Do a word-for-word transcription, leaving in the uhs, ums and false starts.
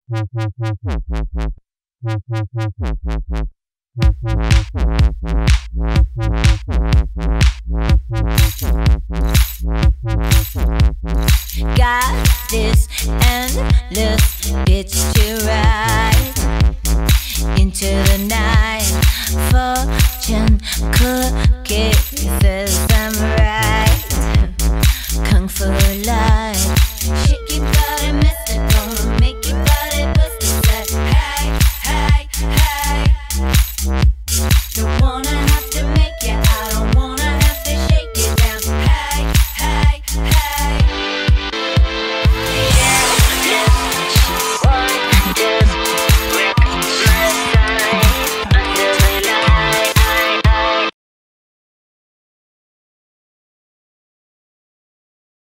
Got this endless itch to ride into the night. Fortune could